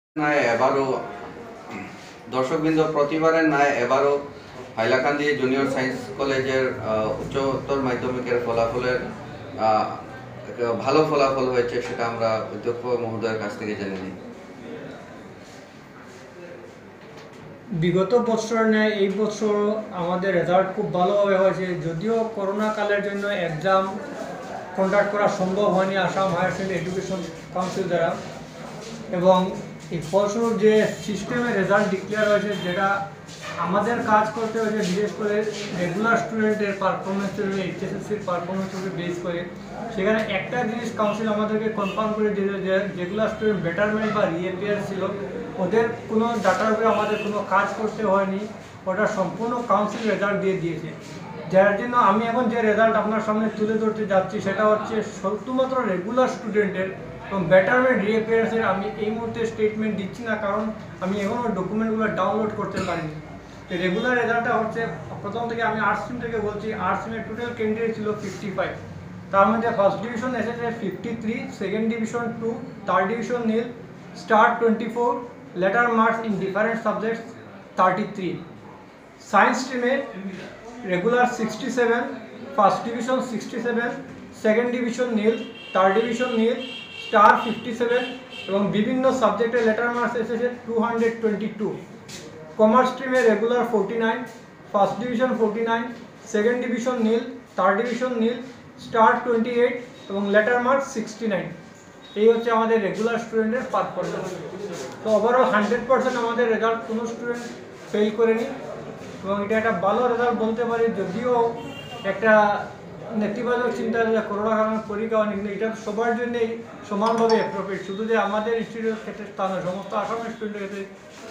নয় এবারও দর্শকবৃন্দ প্রতিবারের নয় এবারও হাইলাকান্দি জুনিয়র সায়েন্স কলেজের উচ্চতর মাধ্যমিকের ফলাফলের ভালো ফলাফল হয়েছে, সেটা আমরা অধ্যক্ষ মহোদয়ের কাছ থেকে জেনে নিই। বিগত বছর নেয় এই বছর আমাদের রেজাল্ট খুব ভালোভাবে হয়েছে। যদিও করোনা কালের জন্য এক্সাম কন্ডাক্ট করা সম্ভব হয়নি Assam higher secondary education council দ্বারা, এবং এই ফলস্বরূপ যে সিস্টেমে রেজাল্ট ডিক্লেয়ার হয়েছে, যেটা আমাদের কাজ করতে হয়েছে বিশেষ করে রেগুলার স্টুডেন্টের পারফরমেন্সের এইচএসএসসির পারফরমেন্সের বেস করে। সেখানে একটা জিনিস কাউন্সিল আমাদেরকে কনফার্ম করে দিয়েছে যে যেগুলো স্টুডেন্ট বেটারমেন্ট বা রিএপিয়ার ছিল, ওদের কোনো ডাটার উপরে আমাদের কোনো কাজ করতে হয়নি, ওটা সম্পূর্ণ কাউন্সিল রেজাল্ট দিয়ে দিয়েছে। যার জন্য আমি এখন যে রেজাল্ট আপনার সামনে তুলে ধরতে যাচ্ছি সেটা হচ্ছে শুধুমাত্র রেগুলার স্টুডেন্টের এবং বেটারমেন্ট রিএপিয়ার্সের আমি এই মুহূর্তে স্টেটমেন্ট দিচ্ছি না, কারণ আমি এখনও ডকুমেন্টগুলো ডাউনলোড করতে পারিনি। রেগুলার রেজাল্টটা হচ্ছে, প্রথম থেকে আমি আর্টস স্ট্রিম থেকে বলছি, আর্টস স্ট্রিমের টোটাল ক্যান্ডিডেট ছিল 55, তার মধ্যে ফার্স্ট ডিভিশন এসেছে 53, second division 2, third division nil, star 24, letter marks in different subjects 33। Science স্ট্রিমে regular 67, first division 67, second division nil, third division nil, star 57 এবং বিভিন্ন সাবজেক্টে লেটার মার্কস এসেছে 222। কমার্স স্ট্রিমে regular 49, first division 49, second division nil, third division nil, star 28 এবং letter marks 69। এই হচ্ছে আমাদের রেগুলার স্টুডেন্টের পারফরমেন্স। তো ওভারঅল 100% আমাদের রেজাল্ট কোনো স্টুডেন্ট ফেল করেনি এবং এটা একটা ভালো রেজাল্ট বলতে পারি। যদিও একটা নেতিবাচক চিন্তা যে করোনা কারণে পরীক্ষা হয়নি, কিন্তু এটা সবার জন্যই সমানভাবে অ্যাপ্রোপ্রিয়েট, শুধু যে আমাদের ইনস্টিটিউটের ক্ষেত্রে তা নয়, সমস্ত আসামের স্টুডেন্টের ক্ষেত্রে।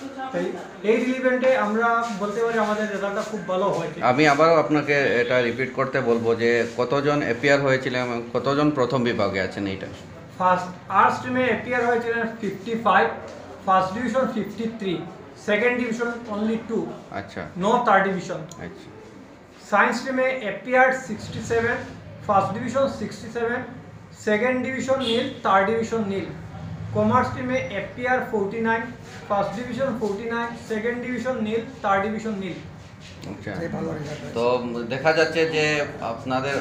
এই রিলিভেন্টে আমরা বলতে পারি আমাদের রেজাল্টটা খুব ভালো হয়েছে। আমি আবারও আপনাকে এটা রিপিট করতে বলবো যে কতজন অ্যাপিয়ার হয়েছিলেন এবং কতজন প্রথম বিভাগে আছেন। এইটা ফার্স্ট আর্টস স্ট্রিমে অ্যাপিয়ার হয়েছিলেন 55, first division 53, second division only 2, আচ্ছা, নো থার্ড ডিভিশন। আচ্ছা। সায়েন্স স্ট্রিমে appear 67, first division 67, second division nil, third division nil. Commerce স্ট্রিমে appear 49, first division 49, second division nil, third division nil. আচ্ছা, তো দেখা যাচ্ছে যে আপনাদের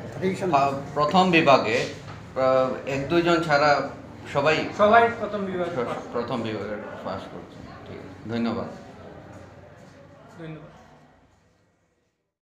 প্রথম বিভাগে 1-2 জন ছাড়া সবাই প্রথম বিভাগে ফার্স্ট করছে। ঠিক আছে, ধন্যবাদ। ধন্যবাদ।